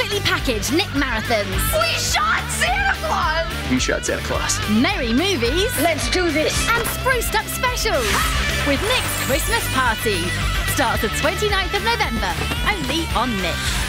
Perfectly packaged Nick marathons. We shot Santa Claus! You shot Santa Claus. Merry movies. Let's do this! And spruced up specials. With Nick's Christmas Party. Starts the 29th of November. Only on Nick.